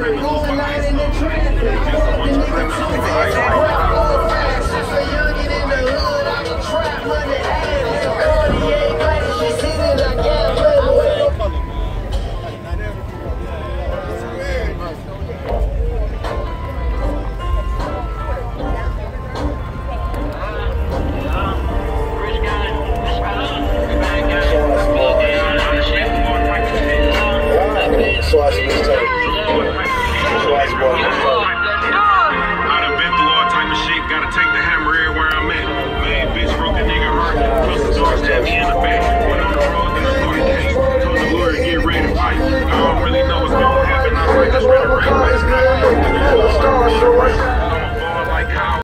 Going out in the traffic. The nigga too fast. Rap all fast. Since a youngin' in the hood, I can trap money ass. Cartier glasses, she seen it, I can't play with it. I'd have been through all type of shit, gotta take the hammer everywhere I'm at. Main bitch broke the nigga heart, plus the door stabbed me in the back. Went on the road in the 40 days, told the lawyer to get ready to fight. I don't really know what's gonna happen, I'm just ready to break my